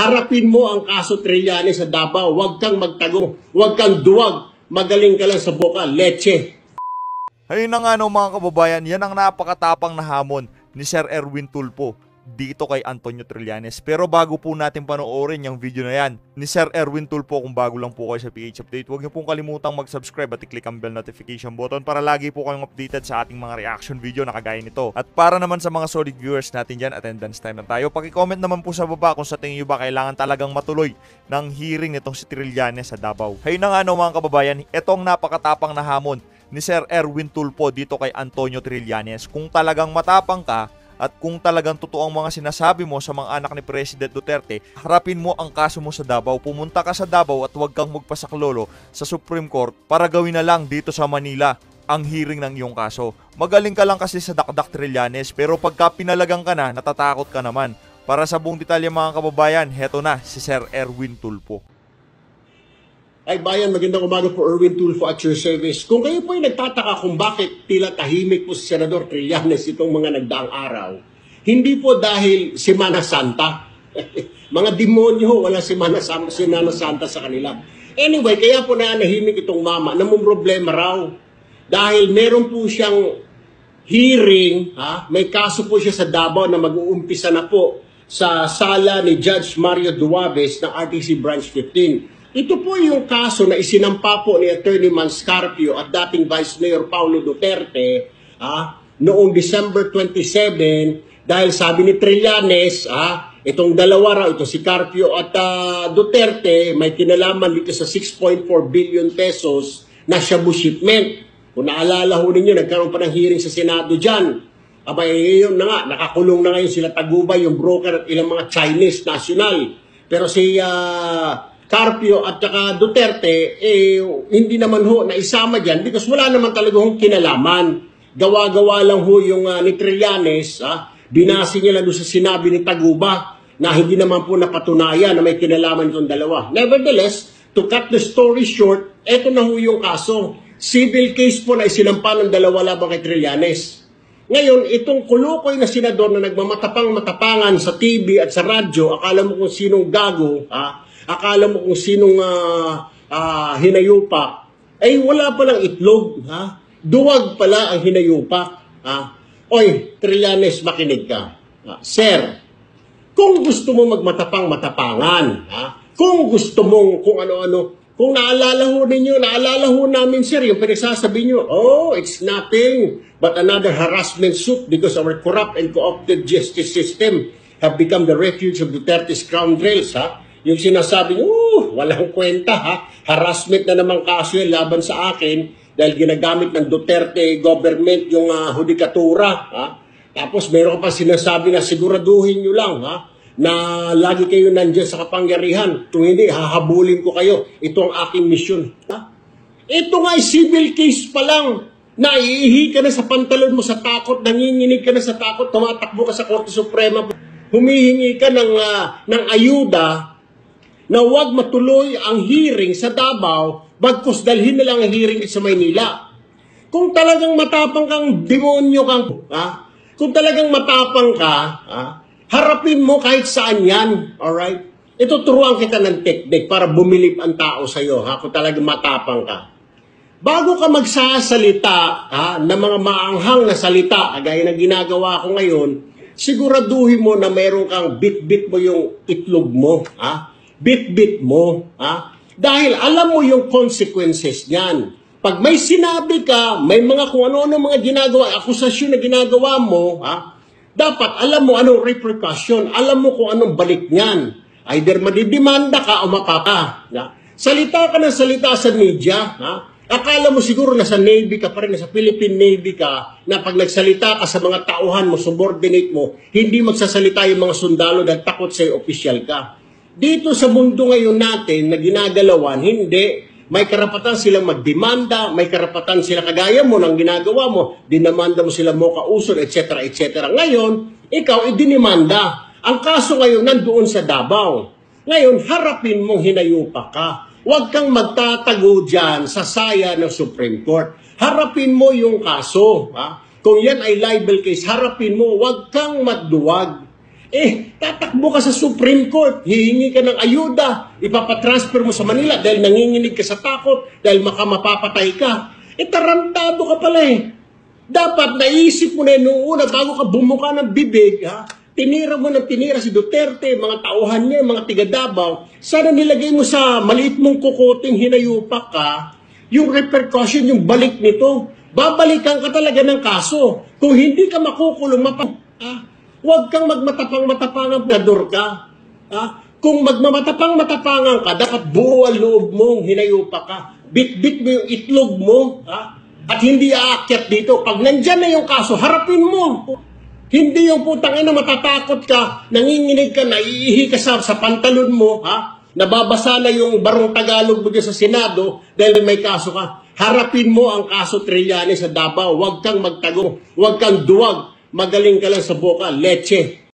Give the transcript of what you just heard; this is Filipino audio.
Harapin mo ang kaso Trillanes sa Davao. Huwag kang magtago. Huwag kang duwag. Magaling ka lang sa boka. Leche. Ayun na nga no mga kababayan, yan ang napakatapang na hamon ni Sir Erwin Tulfo dito kay Antonio Trillanes. Pero bago po natin panoorin yung video na yan ni Sir Erwin Tulfo, kung bago lang po kayo sa PH Update, huwag niyo pong kalimutang mag-subscribe at i-click ang bell notification button para lagi po kayong updated sa ating mga reaction video na kagaya nito. At para naman sa mga solid viewers natin dyan, attendance time na tayo. Paki-comment naman po sa baba kung sa tingin nyo ba kailangan talagang matuloy ng hearing nitong si Trillanes sa Davao. Ayun na nga no mga kababayan, itong napakatapang na hamon ni Sir Erwin Tulfo dito kay Antonio Trillanes. Kung talagang matapang ka at kung talagang totoo ang mga sinasabi mo sa mga anak ni President Duterte, harapin mo ang kaso mo sa Davao. Pumunta ka sa Davao at huwag kang magpasaklolo sa Supreme Court para gawin na lang dito sa Manila ang hearing ng iyong kaso. Magaling ka lang kasi sa dakdak Trillanes, pero pagka pinalagang ka na, natatakot ka naman. Para sa buong detalye mga kababayan, heto na si Sir Erwin Tulfo. Ay bayan, magandang umaga po, Erwin Tulfo at your service. Kung kayo po ay nagtataka kung bakit tila tahimik po si Senador Trillanes itong mga nagdaang araw, hindi po dahil Semana Santa. Mga demonyo, wala Semana Santa sa kanila. Anyway, kaya po na nahimik itong mama, namumroblema raw. Dahil meron po siyang hearing, may kaso po siya sa Davao na mag-uumpisa na po sa sala ni Judge Mario Duaves ng RTC Branch 15. Ito po yung kaso na isinampa po ni Attorney Manscarpio at dating Vice Mayor Paulo Duterte noong December 27 dahil sabi ni Trillanes, itong dalawa raw, ito si Carpio at Duterte, may kinalaman dito sa 6.4 billion pesos na shabu shipment. Kung naalala ho ninyo, nagkaroon pa ng hearing sa Senado dyan. Abay, yun na nga, nakakulong na ngayon sila Tagubay, yung broker at ilang mga Chinese national. Pero si Carpio at saka Duterte, hindi naman ho na isama dyan because wala naman talaga hong kinalaman. Gawa-gawa lang ho yung ni Trillanes, binasi niya lang doon sa sinabi ni Taguba na hindi naman po napatunayan na may kinalaman itong dalawa. Nevertheless, to cut the story short, eto na ho yung kaso. Civil case po na isinampa ng dalawa labang kay Trillanes. Ngayon, itong kulukoy na senador na nagmamatapang-matapangan sa TV at sa radyo, akala mo kung sinong gago, akala mo kung sinong hinayupak, ay wala palang itlog. Duwag pala ang hinayupak. Oy, Trillanes, makinig ka. Sir, kung gusto mo magmatapang-matapangan, kung gusto mong kung ano-ano, kung naalala ho ninyo, naalala ho namin, sir, yung pinagsasabi nyo, it's nothing but another harassment suit because our corrupt and co-opted justice system have become the refuge of Duterte's scoundrels, Yung sinasabi nyo, walang kwenta, harassment na naman kaso yan laban sa akin dahil ginagamit ng Duterte government yung hudikatura, Tapos meron pa sinasabi na siguraduhin nyo lang, na lagi kayo nandiyan sa kapangyarihan. Kung hindi, hahabulin ko kayo. Ito ang aking misyon. Ito nga ay civil case pa lang. Naiihi ka na sa pantalon mo sa takot, nanginginig ka na sa takot, tumatakbo ka sa Korte Suprema, humihingi ka ng ayuda na huwag matuloy ang hearing sa Davao, bagkus dalhin na lang ang hearing sa Maynila. Kung talagang matapang kang demonyo kang, kung talagang matapang ka, harapin mo kahit saan yan, alright? Ituturuan kita ng technique para bumilib ang tao sa'yo, kung talagang matapang ka. Bago ka magsasalita, ng mga maanghang na salita, gaya na ginagawa ko ngayon, siguraduhin mo na meron kang bit-bit mo yung itlog mo, bit-bit mo, dahil alam mo yung consequences niyan. Pag may sinabi ka, may mga kung ano-ano mga ginagawa, akusasyon na ginagawa mo, dapat alam mo anong repercussion, alam mo kung anong balik niyan. Either madidemanda ka o mapapa. Salita ka ng salita sa media, akala mo siguro nasa Navy ka pa rin, nasa Philippine Navy ka, na pag nagsalita ka sa mga tauhan mo, subordinate mo, hindi magsasalita yung mga sundalo dahil takot sa'yo, official ka. Dito sa mundo ngayon natin na ginagalawan, hindi. May karapatan silang magdemanda, may karapatan sila kagaya mo ng ginagawa mo, dinamanda mo sila mo kausod, etc. etc. Ngayon, ikaw idinemanda. Ang kaso ngayon nandoon sa Davao. Ngayon, harapin mong hinayupa ka. Huwag kang magtatago dyan sa saya ng Supreme Court. Harapin mo yung kaso. Kung yan ay libel case, harapin mo. Huwag kang magduwag. tatakbo ka sa Supreme Court, hihingi ka ng ayuda, ipapatransfer mo sa Manila dahil nanginginig ka sa takot, dahil mapapatay ka. Tarantado ka pala eh. Dapat naisip mo na yun noong una bago ka bumuka ng bibig, ha? Tinira mo ng tinira si Duterte, mga tauhan niya, mga tiga-Davao. Sana nilagay mo sa maliit mong kukuting hinayupak ka, yung repercussion, yung balik nito. Babalikan ka talaga ng kaso. Kung hindi ka makukulong, huwag kang magmatapang-matapangang plador ka. Kung magmamatapang-matapangan ka, dapat buo ang loob mong hinayupak ka. Bit-bit mo yung itlog mo, at hindi aakyat dito. Pag nandyan na yung kaso, harapin mo. Hindi yung putang ina matatakot ka, nanginginig ka, naiihi ka sa pantalon mo, nababasa na yung barong Tagalog mo dyan sa Senado dahil may kaso ka. Harapin mo ang kaso Trillanes sa Davao. Huwag kang magtago, huwag kang duwag. Magaling ka lang sa boka, leche.